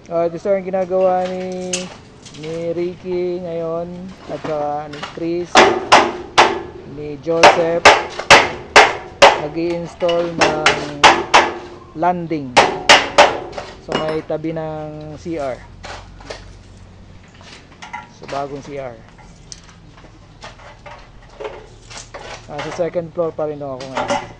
Ito sir ang ginagawa ni Ricky ngayon at saka ni Chris, ni Joseph. Nag-i-install ng landing so may tabi ng CR, so bagong CR. Sa second floor pa rin ako ngayon.